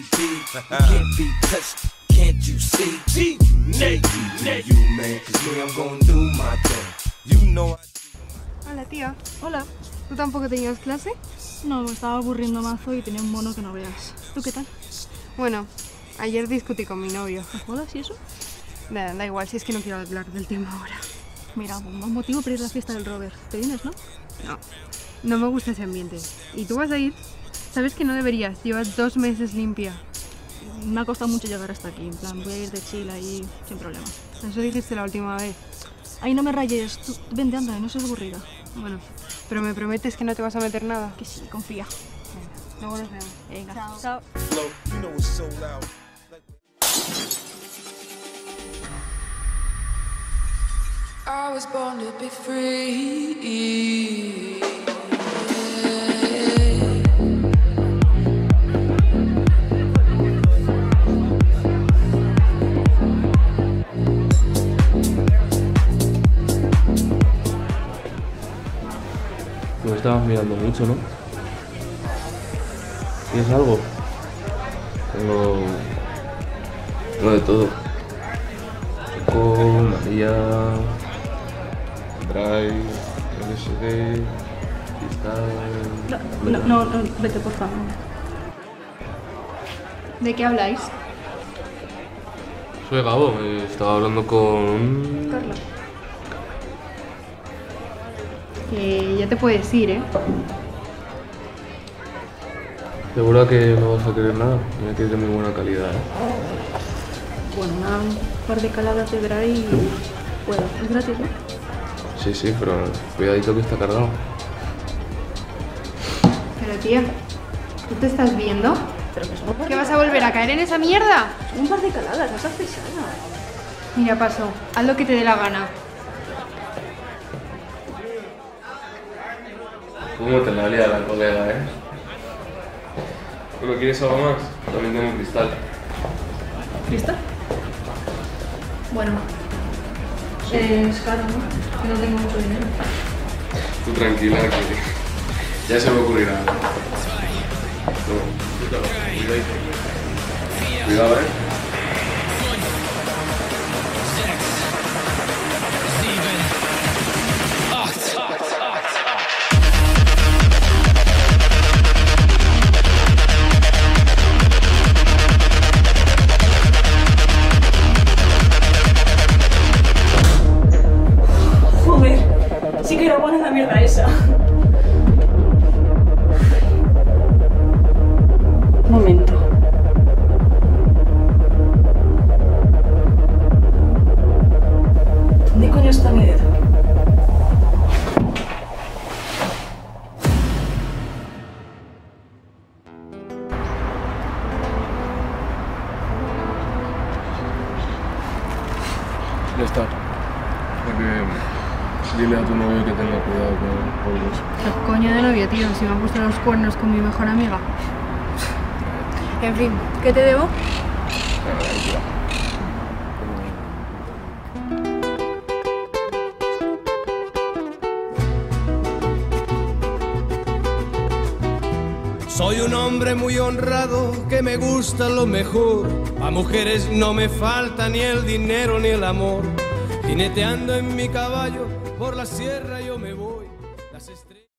can't be touched, can't you see? You man, 'cause me, I'm gonna do my thing. You know Hola, tía. Hola. ¿Tú tampoco tenías clase? No, me estaba aburriendo mazo y tenía un mono que no veas. ¿Tú qué tal? Bueno, ayer discutí con mi novio. ¿Me jodas y eso? Da igual, si es que no quiero hablar del tema ahora. Mira, un motivo para ir a la fiesta del Robert. ¿Te vienes, no? No me gusta ese ambiente. ¿Y tú vas a ir? Sabes que no deberías, llevas 2 meses limpia. Me ha costado mucho llegar hasta aquí. En plan, voy a ir de chill ahí sin problema. Eso dijiste la última vez. Ahí no me rayes. Tú, vente, anda, no seas aburrida. Bueno, pero me prometes que no te vas a meter nada. Que sí, confía. Luego nos vemos. Venga, Chao. chao. you know it's so loud. I was born to be free. Nos estabas mirando mucho, ¿no? ¿Tienes algo? Tengo de todo. Coco, María, Drive, LSD, cristal... No, vete, por favor. ¿De qué habláis? Soy Gabo, estaba hablando con... Carla. Que ya te puedes ir, ¿eh? Segura que no vas a querer nada, mira que es de muy buena calidad, ¿eh? Bueno, un par de caladas de Dry y puedo. Es gratis, ¿no? Sí, pero cuidadito que está cargado. Pero tía, ¿tú te estás viendo? Pero que son un par ¿Que de vas a volver a caer en esa mierda? Un par de caladas, no seas pesada. Mira, paso, haz lo que te dé la gana. ¿Cómo te la lía la colega, eh? ¿Pero quieres algo más? También tengo cristal. ¿Lista? Bueno. Es caro, ¿no? Que no tengo mucho dinero. Tú tranquila, que ya se me ocurrirá. No, cuidado, eh. Joder, sí que era buena la mierda esa. Momento. ¿Dónde coño está mi dedo? Ya está. Dile a tu novio que tenga cuidado con eso. ¿Qué coño de novio, tío? Si me han puesto los cuernos con mi mejor amiga. En fin, ¿qué te debo? Soy un hombre muy honrado que me gusta lo mejor. A mujeres no me falta ni el dinero ni el amor. Jineteando en mi caballo por la sierra yo me voy. Las estrellas...